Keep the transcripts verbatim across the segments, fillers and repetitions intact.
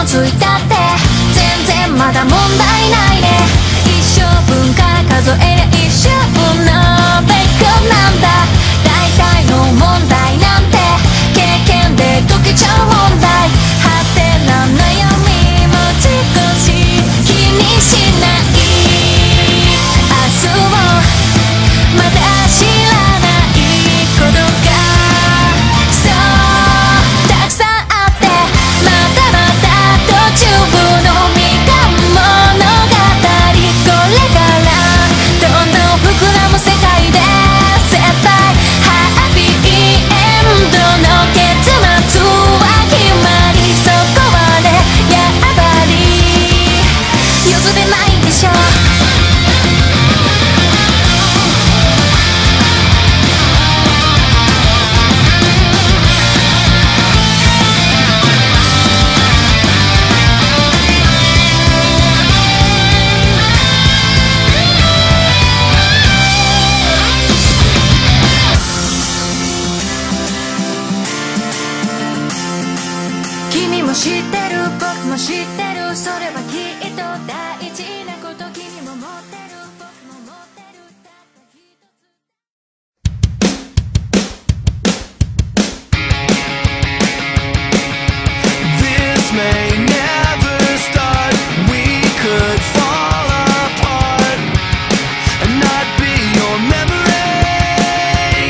づいたって全然まだ問題ないね。一生分から数えりゃ一瞬のベックなんだ。大体の問題なんて経験で解けちゃう問題。はてな悩みも少し気にしない。明日をまだ知らないことがそうたくさんあって、まだまだ途中部のみかん物語。これからどんどん膨らむ世界で絶対ハッピーエンドの結末は決まり、そこまでやっぱり譲れないでしょ。君も知ってる僕も知ってる、それはきっと大事なこと。君も持ってる僕も持ってる、たった一つ。 This may never start. We could fall apart and not be your memory.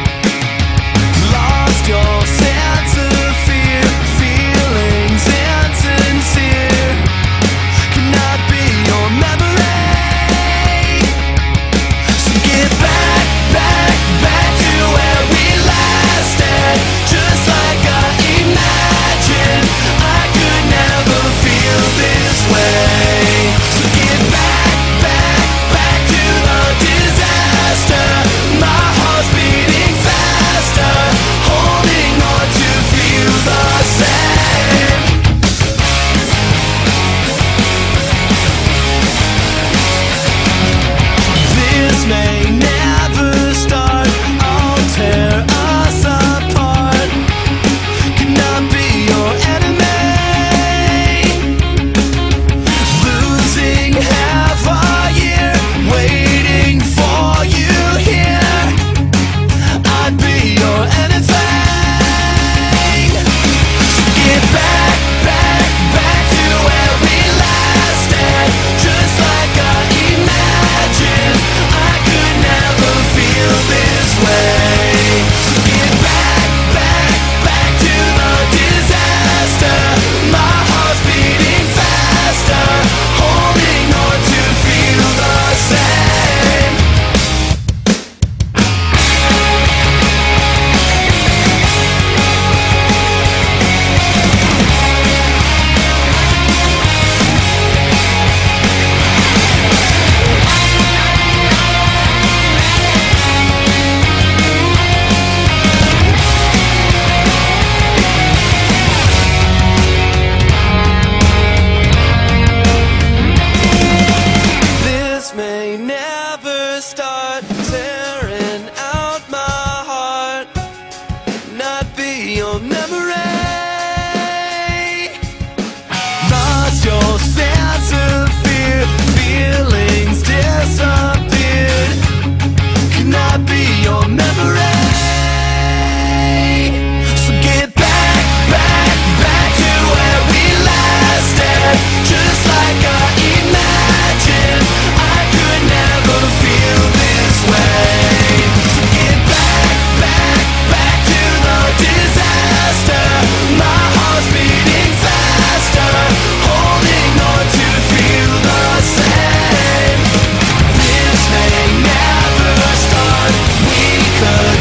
Lost your sense of fear, feelings insincere. Cannot be your memory. So get back, back, back to where we lasted. Just like I imagined, I could never feel this way. So get back, back, back to the disaster. My heart's beating faster, holding on to feel the same. This may never start. I'll tear us apart. Cannot be your enemy. Losing half a year, waiting for you here. I'd be your anything. So get back, back, back to where we lasted. Just like I imagined, I could never feel this way. So get back, back, back to the disaster. My heart's beating faster, holding on to feel the same. This may never start. Tearing out my heart, not be your memory. Lost your sense of fear, feelings disappeared. Cannot be your memory. So get back, back, back to where we lasted. Just like I imagined, I could never feel this way. So get back, back, back to the disaster. My heart's beating faster, holding on to feel the same. This may never start. We could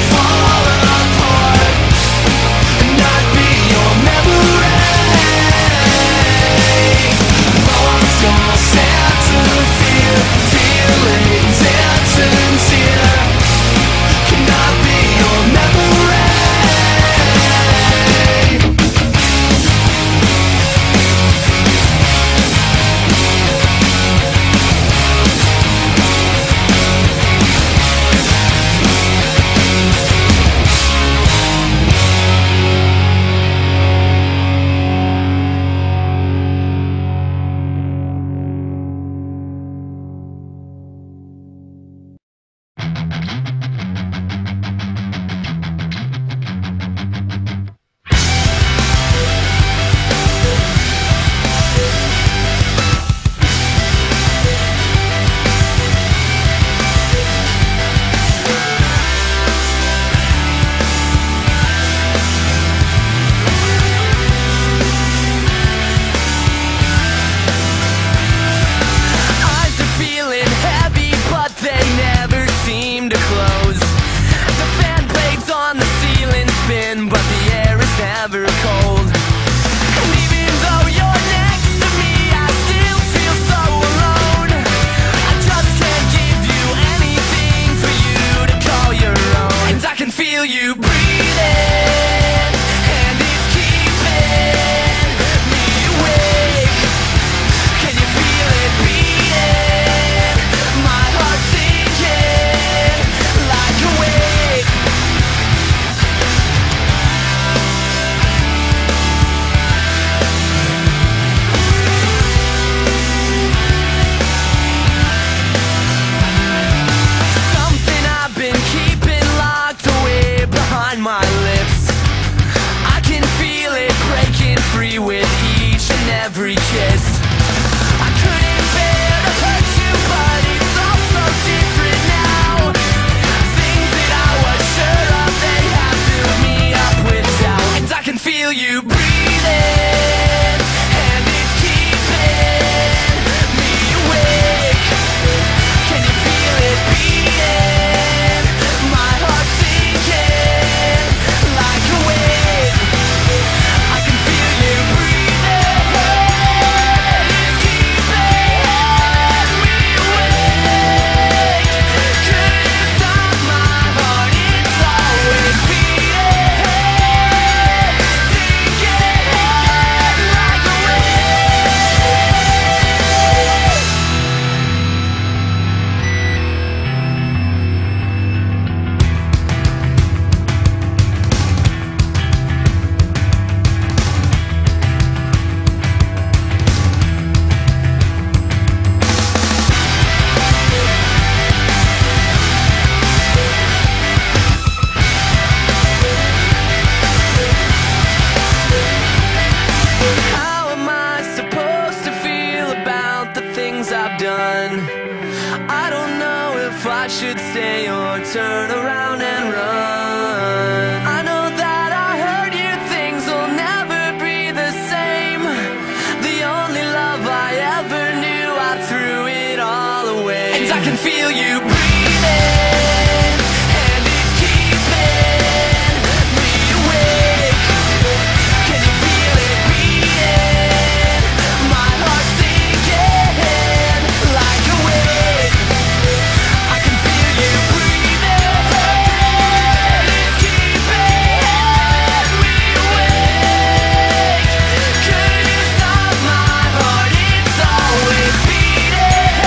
should stay or turn around and run. I know that I hurt you, things will never be the same. The only love I ever knew, I threw it all away. And I can feel you breathing, and it's keeping me awake. Can you feel it beating? My heart's sinking like a wave. I can feel you breathing, it's keeping me awake. Could you stop my heart? It's always beating,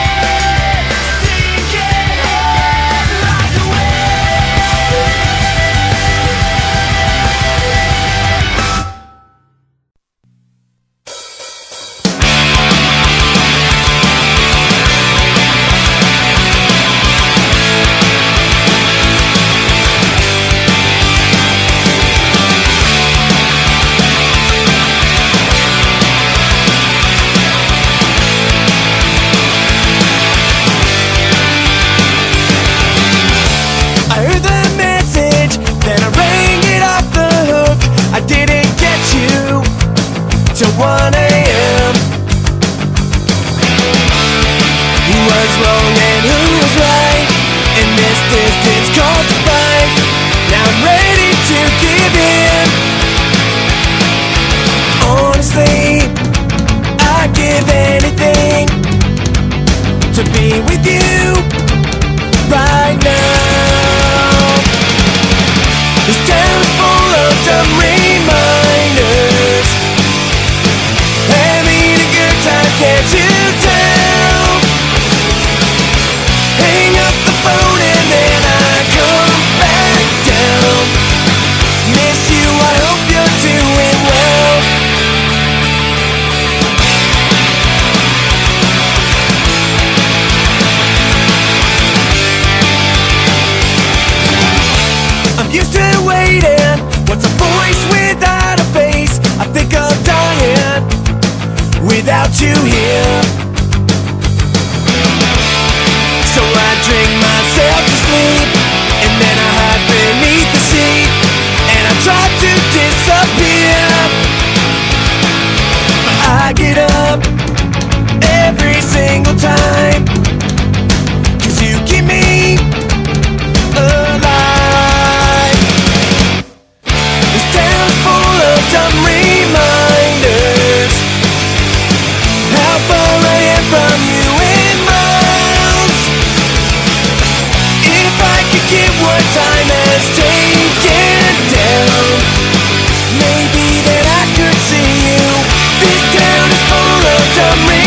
sinking like a wave. I heard the message, then I rang it off the hook. I didn't get you till one a m Who was wrong and who was right? In this distance caused a fight. Now I'm ready to give in. Honestly, I'd give anything to be with you right now. This town's full of dumb reminders. Having a good time, can't you tell? Hang up the phone and then I come back down. Miss you, I hope you're doing well. I'm used to waiting. What's a voice without a face? I think I'm dying without you here. So I drink myself to sleep, and then I hide beneath the seat, and I try to disappear. But I get up every single time, 'cause you keep me alive. This town's full of dumb reminders. How far I am from you in miles. If I could get what time has taken down, maybe then I could see you. This town is full of dumb reminders.